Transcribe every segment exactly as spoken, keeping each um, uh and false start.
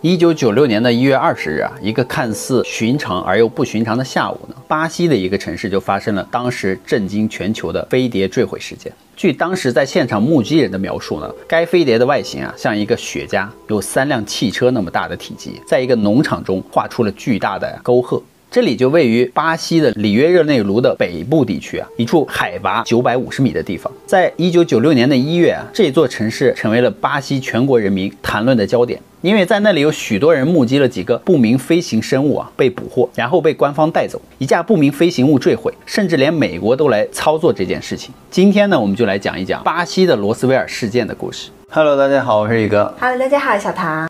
一九九六年的一月二十日啊，一个看似寻常而又不寻常的下午呢，巴西的一个城市就发生了当时震惊全球的飞碟坠毁事件。据当时在现场目击人的描述呢，该飞碟的外形啊像一个雪茄，有三辆汽车那么大的体积，在一个农场中画出了巨大的沟壑。这里就位于巴西的里约热内卢的北部地区啊，一处海拔九百五十米的地方。在一九九六年的一月啊，这座城市成为了巴西全国人民谈论的焦点，因为在那里有许多人目击了几个不明飞行生物啊被捕获，然后被官方带走，一架不明飞行物坠毁，甚至连美国都来操作这件事情。今天呢，我们就来讲一讲巴西的罗斯威尔事件的故事。Hello， 大家好，我是宇哥。 Hello， 大家好，小唐。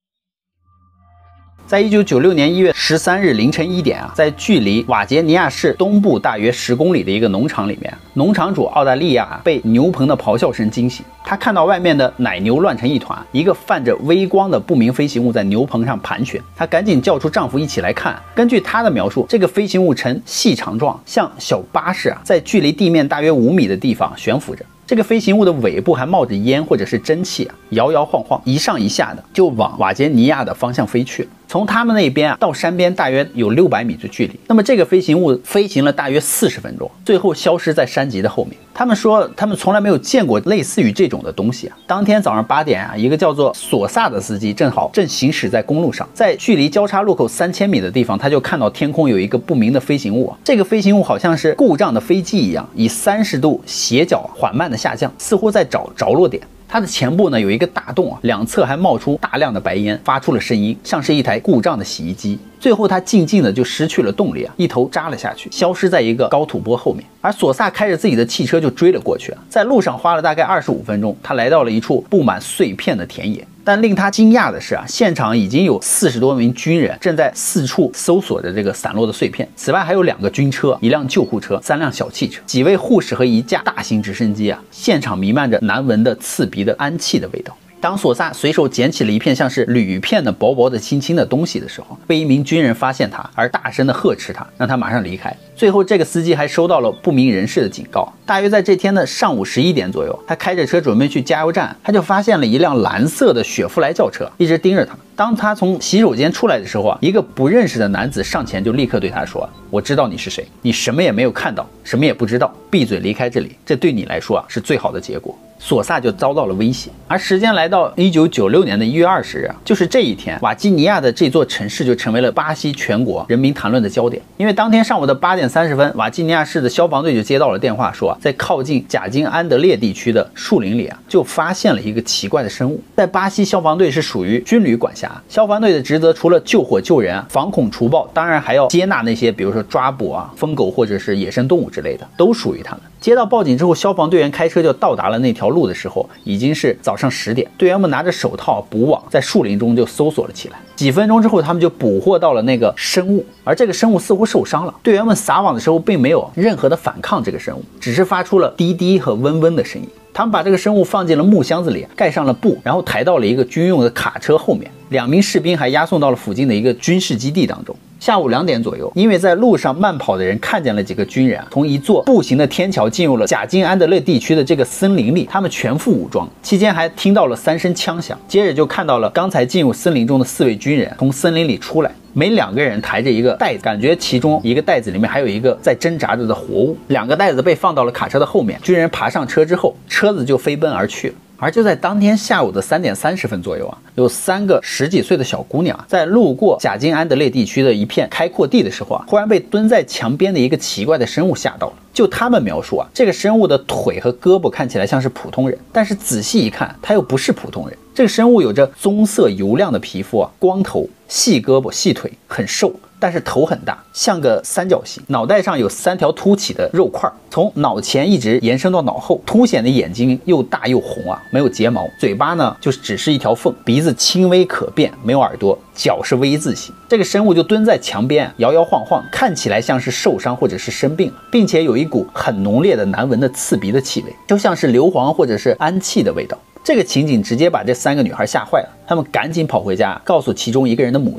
在一九九六年一月十三日凌晨一点啊，在距离瓦杰尼亚市东部大约十公里的一个农场里面，农场主澳大利亚被牛棚的咆哮声惊醒。他看到外面的奶牛乱成一团，一个泛着微光的不明飞行物在牛棚上盘旋。她赶紧叫出丈夫一起来看。根据她的描述，这个飞行物呈细长状，像小巴士啊，在距离地面大约五米的地方悬浮着。这个飞行物的尾部还冒着烟或者是蒸汽啊，摇摇晃晃，一上一下的就往瓦杰尼亚的方向飞去。从他们那边啊到山边大约有六百米的距离。那么这个飞行物飞行了大约四十分钟，最后消失在山脊的后面。他们说他们从来没有见过类似于这种的东西啊。当天早上八点啊，一个叫做索萨的司机正好正行驶在公路上，在距离交叉路口三千米的地方，他就看到天空有一个不明的飞行物啊。这个飞行物好像是故障的飞机一样，以三十度斜角缓慢的下降，似乎在找着落点。它的前部呢有一个大洞啊，两侧还冒出大量的白烟，发出了声音，像是一台故障的洗衣机。最后它静静的就失去了动力啊，一头扎了下去，消失在一个高土坡后面。而索萨开着自己的汽车就追了过去啊，在路上花了大概二十五分钟，他来到了一处布满碎片的田野。但令他惊讶的是啊，现场已经有四十多名军人正在四处搜索着这个散落的碎片。此外还有两个军车、一辆救护车、三辆小汽车、几位护士和一架大型直升机啊。现场弥漫着难闻的刺鼻的氨气的味道。当索萨随手捡起了一片像是铝片的薄薄的轻轻的东西的时候，被一名军人发现他，而大声的呵斥他，让他马上离开。最后这个司机还收到了不明人士的警告。大约在这天的上午十一点左右，他开着车准备去加油站，他就发现了一辆蓝色的雪佛兰轿车一直盯着他。当他从洗手间出来的时候啊，一个不认识的男子上前就立刻对他说，我知道你是谁，你什么也没有看到，什么也不知道，闭嘴离开这里，这对你来说啊是最好的结果。索萨就遭到了威胁。而时间来到一九九六年的一月二十日啊，就是这一天，瓦基尼亚的这座城市就成为了巴西全国人民谈论的焦点。因为当天上午的八点三十分，瓦基尼亚市的消防队就接到了电话说啊，在靠近贾金安德烈地区的树林里啊，就发现了一个奇怪的生物。在巴西，消防队是属于军旅管辖，消防队的职责除了救火救人啊、防恐除暴，当然还要接纳那些比如说抓捕啊、疯狗或者是野生动物之类的，都属于他们。接到报警之后，消防队员开车就到达了那条路的时候，已经是早上十点。队员们拿着手套、捕网，在树林中就搜索了起来。几分钟之后，他们就捕获到了那个生物，而这个生物似乎受伤了。队员们撒网的时候，并没有任何的反抗这个生物，只是发出了滴滴和嗡嗡的声音。他们把这个生物放进了木箱子里，盖上了布，然后抬到了一个军用的卡车后面。两名士兵还押送到了附近的一个军事基地当中。下午两点左右，因为在路上慢跑的人看见了几个军人啊，从一座步行的天桥进入了贾金安德烈地区的这个森林里，他们全副武装，期间还听到了三声枪响，接着就看到了刚才进入森林中的四位军人从森林里出来。每两个人抬着一个袋子，感觉其中一个袋子里面还有一个在挣扎着的活物。两个袋子被放到了卡车的后面，军人爬上车之后，车子就飞奔而去了。而就在当天下午的三点三十分左右啊，有三个十几岁的小姑娘在路过贾金安德烈地区的一片开阔地的时候啊，忽然被蹲在墙边的一个奇怪的生物吓到了。就他们描述啊，这个生物的腿和胳膊看起来像是普通人，但是仔细一看，它又不是普通人。这个生物有着棕色油亮的皮肤啊，光头、细胳膊、细腿，很瘦。但是头很大，像个三角形，脑袋上有三条凸起的肉块，从脑前一直延伸到脑后，凸显的眼睛又大又红啊，没有睫毛，嘴巴呢就是只是一条缝，鼻子轻微可辨，没有耳朵，脚是 V 字形。这个生物就蹲在墙边，摇摇晃晃，看起来像是受伤或者是生病，并且有一股很浓烈的难闻的刺鼻的气味，就像是硫磺或者是氨气的味道。这个情景直接把这三个女孩吓坏了，她们赶紧跑回家，告诉其中一个人的母亲。而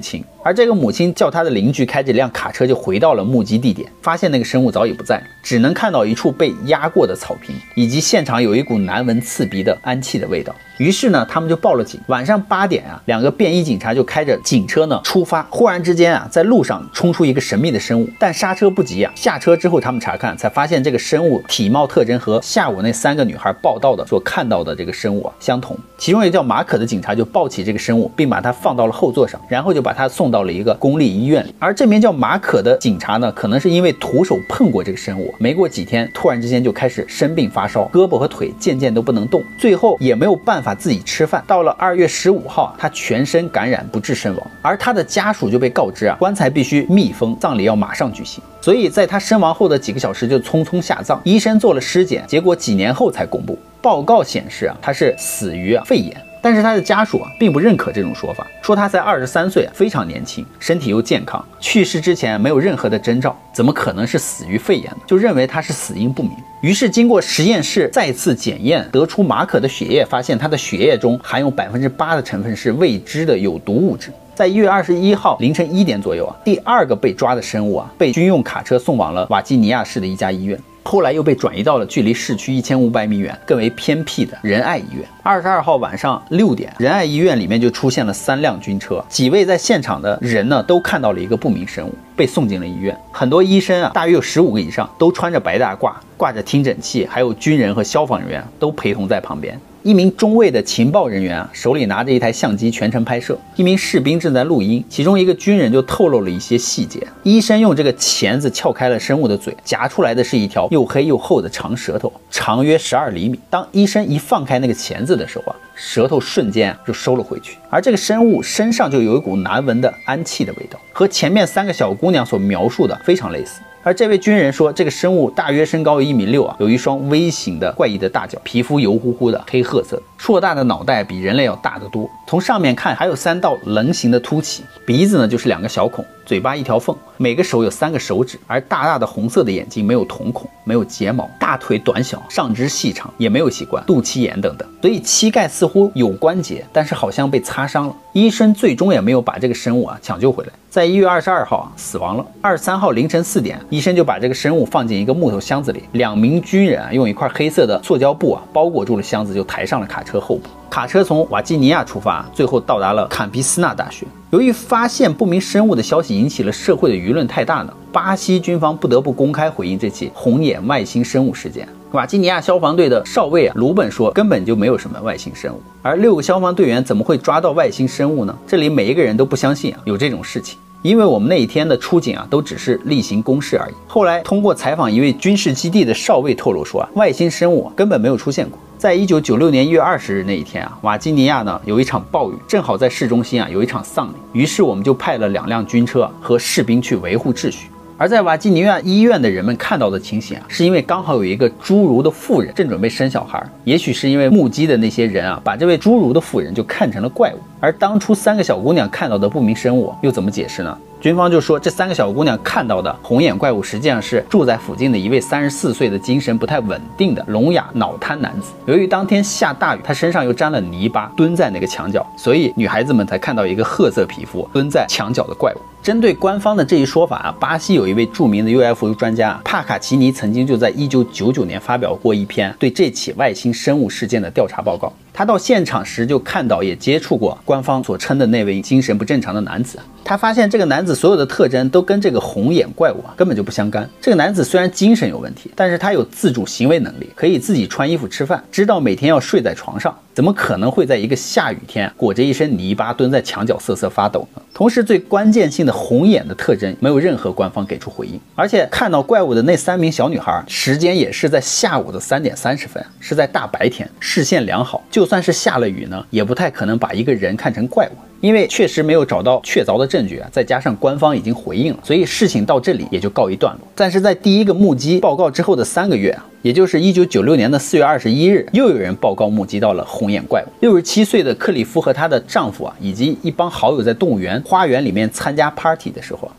而这个母亲叫她的邻居开着辆卡车就回到了目击地点，发现那个生物早已不在，只能看到一处被压过的草坪，以及现场有一股难闻刺鼻的氨气的味道。于是呢，他们就报了警。晚上八点啊，两个便衣警察就开着警车呢出发。忽然之间啊，在路上冲出一个神秘的生物，但刹车不及啊，下车之后他们查看，才发现这个生物体貌特征和下午那三个女孩报道的所看到的这个生物啊相同。其中一个叫马可的警察就抱起这个生物，并把它放到了后座上，然后就把它送到了一个公立医院里。而这名叫马可的警察呢，可能是因为徒手碰过这个生物，没过几天，突然之间就开始生病发烧，胳膊和腿渐渐都不能动，最后也没有办法自己吃饭。到了二月十五号，他全身感染不治身亡。而他的家属就被告知啊，棺材必须密封，葬礼要马上举行。所以在他身亡后的几个小时就匆匆下葬。医生做了尸检，结果几年后才公布，报告显示啊，他是死于啊肺炎。但是他的家属啊并不认可这种说法，说他才二十三岁，非常年轻，身体又健康，去世之前没有任何的征兆，怎么可能是死于肺炎呢？就认为他是死因不明。于是经过实验室再次检验，得出马可的血液，发现他的血液中含有百分之八的成分是未知的有毒物质。在一月二十一号凌晨一点左右啊，第二个被抓的生物啊被军用卡车送往了瓦基尼亚市的一家医院。后来又被转移到了距离市区一千五百米远、更为偏僻的仁爱医院。二十二号晚上六点，仁爱医院里面就出现了三辆军车，几位在现场的人呢都看到了一个不明生物，被送进了医院。很多医生啊，大约有十五个以上，都穿着白大褂，挂着听诊器，还有军人和消防人员都陪同在旁边。一名中尉的情报人员啊，手里拿着一台相机全程拍摄，一名士兵正在录音，其中一个军人就透露了一些细节。医生用这个钳子撬开了生物的嘴，夹出来的是一条又黑又厚的长舌头，长约十二厘米。当医生一放开那个钳子的时候啊，舌头瞬间啊就收了回去。而这个生物身上就有一股难闻的氨气的味道，和前面三个小姑娘所描述的非常类似。而这位军人说，这个生物大约身高有一米六啊，有一双微型的怪异的大脚，皮肤油乎乎的黑褐色，硕大的脑袋比人类要大得多。从上面看还有三道棱形的凸起，鼻子呢就是两个小孔，嘴巴一条缝，每个手有三个手指，而大大的红色的眼睛没有瞳孔，没有睫毛，大腿短小，上肢细长，也没有习惯肚脐眼等等，所以膝盖似乎有关节，但是好像被擦伤了。医生最终也没有把这个生物啊抢救回来，在一月二十二号啊死亡了。二十三号凌晨四点，医生就把这个生物放进一个木头箱子里，两名军人啊用一块黑色的塑胶布啊包裹住了箱子，就抬上了卡车后部。卡车从瓦基尼亚出发，最后到达了坎皮斯纳大学。由于发现不明生物的消息引起了社会的舆论太大呢，巴西军方不得不公开回应这起红眼外星生物事件。瓦基尼亚消防队的少尉啊鲁本说，根本就没有什么外星生物。而六个消防队员怎么会抓到外星生物呢？这里每一个人都不相信啊有这种事情。因为我们那一天的出警啊，都只是例行公事而已。后来通过采访一位军事基地的少尉透露说啊，外星生物、啊、根本没有出现过。在一九九六年一月二十日那一天啊，瓦基尼亚呢有一场暴雨，正好在市中心啊有一场丧礼，于是我们就派了两辆军车和士兵去维护秩序。而在瓦基尼亚医院的人们看到的情形啊，是因为刚好有一个侏儒的妇人正准备生小孩，也许是因为目击的那些人啊，把这位侏儒的妇人就看成了怪物。而当初三个小姑娘看到的不明生物又怎么解释呢？军方就说，这三个小姑娘看到的红眼怪物实际上是住在附近的一位三十四岁的精神不太稳定的聋哑脑瘫男子。由于当天下大雨，他身上又沾了泥巴，蹲在那个墙角，所以女孩子们才看到一个褐色皮肤蹲在墙角的怪物。针对官方的这一说法啊，巴西有一位著名的 U F O 专家帕卡奇尼曾经就在一九九九年发表过一篇对这起外星生物事件的调查报告。他到现场时就看到也接触过官方所称的那位精神不正常的男子，他发现这个男子所有的特征都跟这个红眼怪物啊根本就不相干。这个男子虽然精神有问题，但是他有自主行为能力，可以自己穿衣服吃饭，知道每天要睡在床上，怎么可能会在一个下雨天裹着一身泥巴蹲在墙角瑟瑟发抖呢？同时最关键性的红眼的特征没有任何官方给出回应，而且看到怪物的那三名小女孩时间也是在下午的三点三十分，是在大白天，视线良好，就算是下了雨呢，也不太可能把一个人看成怪物。因为确实没有找到确凿的证据啊，再加上官方已经回应了，所以事情到这里也就告一段落。但是在第一个目击报告之后的三个月啊，也就是一九九六年的四月二十一日，又有人报告目击到了红眼怪物。六十七岁的克里夫和她的丈夫啊，以及一帮好友在动物园花园里面参加 party 的时候，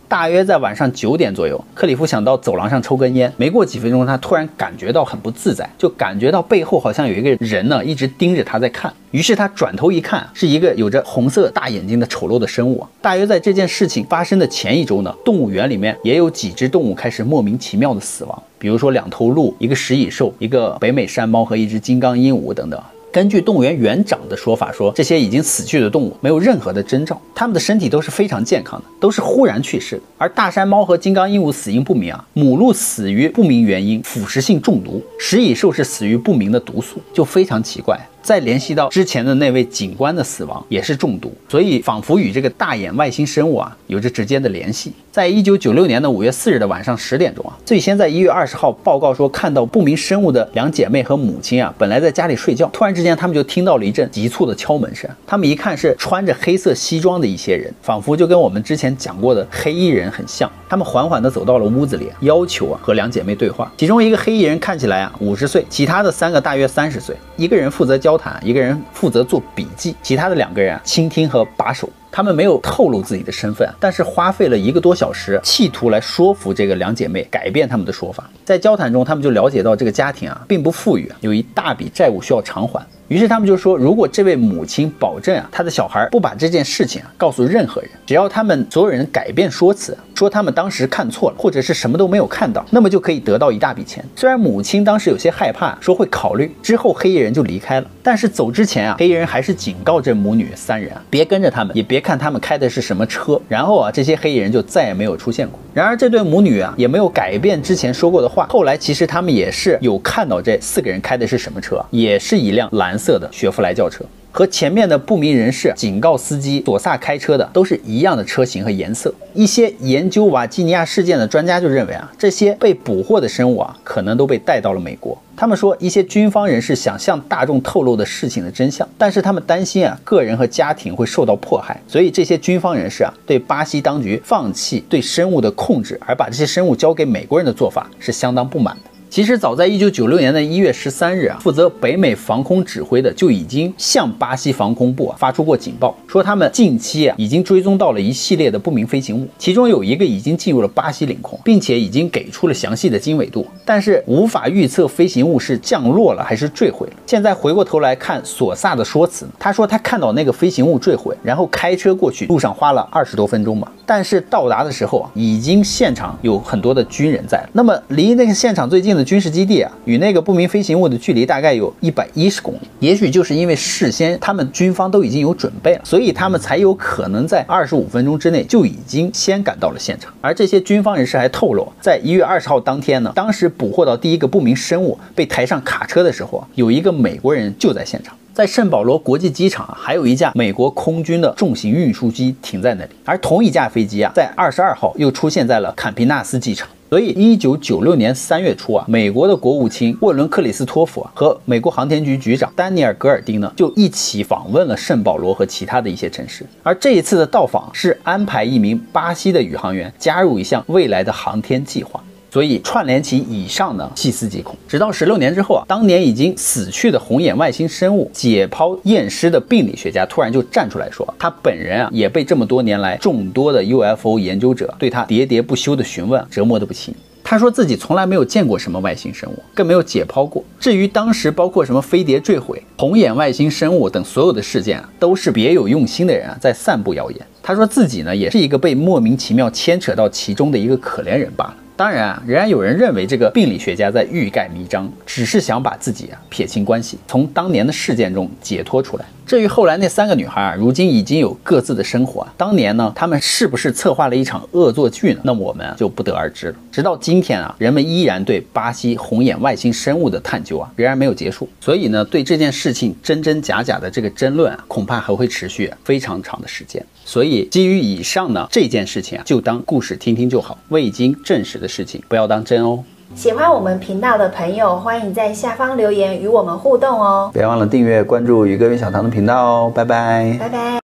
大约在晚上九点左右，克里夫想到走廊上抽根烟，没过几分钟，他突然感觉到很不自在，就感觉到背后好像有一个人呢一直盯着他在看。于是他转头一看，是一个有着红色大眼睛的丑陋的生物。大约在这件事情发生的前一周呢，动物园里面也有几只动物开始莫名其妙的死亡，比如说两头鹿、一个食蚁兽、一个北美山猫和一只金刚鹦鹉等等。根据动物园园长的说法说，这些已经死去的动物没有任何的征兆，它们的身体都是非常健康的，都是忽然去世的。而大山猫和金刚鹦鹉死因不明啊，母鹿死于不明原因，腐蚀性中毒，食蚁兽是死于不明的毒素，就非常奇怪。再联系到之前的那位警官的死亡也是中毒，所以仿佛与这个大眼外星生物啊有着直接的联系。在一九九六年的五月四日的晚上十点钟啊，最先在一月二十号报告说看到不明生物的两姐妹和母亲啊，本来在家里睡觉，突然之间他们就听到了一阵急促的敲门声。他们一看是穿着黑色西装的一些人，仿佛就跟我们之前讲过的黑衣人很像。他们缓缓地走到了屋子里，要求啊和两姐妹对话。其中一个黑衣人看起来啊五十岁，其他的三个大约三十岁，一个人负责交谈，一个人负责做笔记，其他的两个人啊倾听和把守。他们没有透露自己的身份，但是花费了一个多小时，企图来说服这个两姐妹改变他们的说法。在交谈中，他们就了解到这个家庭啊并不富裕，有一大笔债务需要偿还。于是他们就说，如果这位母亲保证啊，她的小孩不把这件事情啊告诉任何人，只要他们所有人改变说辞，说他们当时看错了，或者是什么都没有看到，那么就可以得到一大笔钱。虽然母亲当时有些害怕，说会考虑，之后黑衣人就离开了，但是走之前啊，黑衣人还是警告这母女三人啊，别跟着他们，也别看他们开的是什么车。然后啊，这些黑衣人就再也没有出现过。然而这对母女啊也没有改变之前说过的话，后来其实他们也是有看到这四个人开的是什么车，也是一辆蓝色的雪佛兰轿车，和前面的不明人士警告司机索萨开车的都是一样的车型和颜色。一些研究瓦基尼亚事件的专家就认为啊，这些被捕获的生物啊可能都被带到了美国。他们说，一些军方人士想向大众透露的事情的真相，但是他们担心啊个人和家庭会受到迫害，所以这些军方人士啊对巴西当局放弃对生物的控制，而把这些生物交给美国人的做法是相当不满的。其实早在一九九六年的一月十三日啊，负责北美防空指挥的就已经向巴西防空部啊发出过警报，说他们近期啊已经追踪到了一系列的不明飞行物，其中有一个已经进入了巴西领空，并且已经给出了详细的经纬度，但是无法预测飞行物是降落了还是坠毁了。现在回过头来看索萨的说辞，他说他看到那个飞行物坠毁，然后开车过去，路上花了二十多分钟嘛，但是到达的时候啊，已经现场有很多的军人在了。那么离那个现场最近的军事基地啊，与那个不明飞行物的距离大概有一百一十公里。也许就是因为事先他们军方都已经有准备了，所以他们才有可能在二十五分钟之内就已经先赶到了现场。而这些军方人士还透露，在一月二十号当天呢，当时捕获到第一个不明生物被抬上卡车的时候啊，有一个美国人就在现场。在圣保罗国际机场啊，还有一架美国空军的重型运输机停在那里，而同一架飞机啊，在二十二号又出现在了坎皮纳斯机场。所以一九九六年三月初啊，美国的国务卿沃伦克里斯托弗、啊、和美国航天局局长丹尼尔格尔丁呢，就一起访问了圣保罗和其他的一些城市。而这一次的到访是安排一名巴西的宇航员加入一项未来的航天计划。所以串联起以上呢，细思极恐。直到十六年之后啊，当年已经死去的红眼外星生物解剖验尸的病理学家突然就站出来说，他本人啊也被这么多年来众多的 U F O 研究者对他喋喋不休的询问折磨得不轻。他说自己从来没有见过什么外星生物，更没有解剖过。至于当时包括什么飞碟坠毁、红眼外星生物等所有的事件啊，都是别有用心的人啊在散布谣言。他说自己呢也是一个被莫名其妙牵扯到其中的一个可怜人罢了。当然啊，仍然有人认为这个病理学家在欲盖弥彰，只是想把自己啊撇清关系，从当年的事件中解脱出来。至于后来那三个女孩啊，如今已经有各自的生活啊，当年呢，她们是不是策划了一场恶作剧呢？那么我们就不得而知了。直到今天啊，人们依然对巴西红眼外星生物的探究啊，仍然没有结束。所以呢，对这件事情真真假假的这个争论啊，恐怕还会持续非常长的时间。所以基于以上呢，这件事情啊，就当故事听听就好，未经证实的事情不要当真哦。 喜欢我们频道的朋友，欢迎在下方留言与我们互动哦。 别忘了订阅关注宇哥与小唐的频道哦，拜拜， 拜拜。